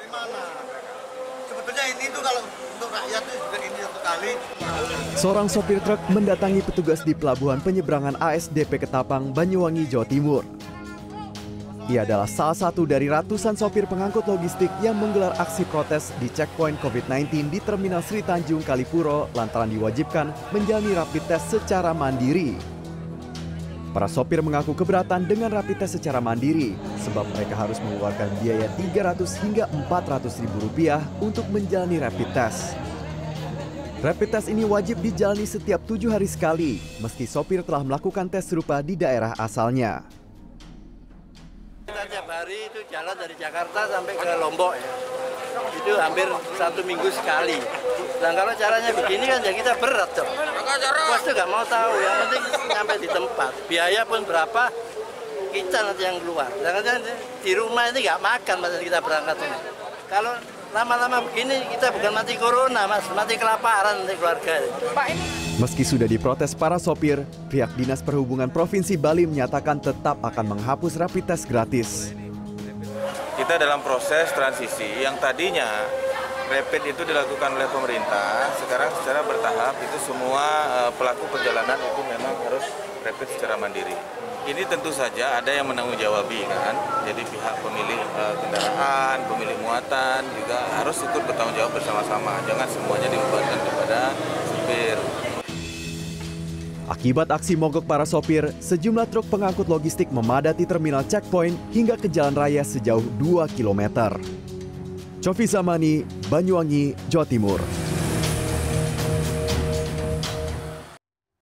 gimana? Sebetulnya ini tuh kalau untuk rakyat itu juga ini satu kali. Seorang sopir truk mendatangi petugas di pelabuhan penyeberangan ASDP Ketapang, Banyuwangi, Jawa Timur. Ia adalah salah satu dari ratusan sopir pengangkut logistik yang menggelar aksi protes di checkpoint COVID-19 di Terminal Sri Tanjung, Kalipuro lantaran diwajibkan menjalani rapid test secara mandiri. Para sopir mengaku keberatan dengan rapid test secara mandiri sebab mereka harus mengeluarkan biaya 300 hingga 400 ribu rupiah untuk menjalani rapid test. Rapid test ini wajib dijalani setiap 7 hari sekali, meski sopir telah melakukan tes serupa di daerah asalnya. Kita tiap hari itu jalan dari Jakarta sampai ke Lombok ya. Itu hampir 1 minggu sekali. Dan kalau caranya begini kan ya kita berat dong. Bos tuh nggak mau tahu, yang penting sampai di tempat. Biaya pun berapa, kita nanti yang keluar. Dan di rumah ini nggak makan pada kita berangkat ini. Kalau lama-lama begini kita bukan mati corona, mas, mati kelaparan nanti keluarga. Meski sudah diprotes para sopir, pihak Dinas Perhubungan Provinsi Bali menyatakan tetap akan menghapus rapid test gratis. Kita dalam proses transisi yang tadinya rapid itu dilakukan oleh pemerintah, sekarang secara bertahap itu semua pelaku perjalanan itu memang harus rapid secara mandiri. Ini tentu saja ada yang menanggung jawabi kan, jadi pihak pemilik kendaraan, pemilik muatan juga harus ikut bertanggung jawab bersama-sama, jangan semuanya dibebankan kepada supir. Akibat aksi mogok para sopir, sejumlah truk pengangkut logistik memadati terminal checkpoint hingga ke jalan raya sejauh 2 km. Cofi Zamani, Banyuwangi, Jawa Timur.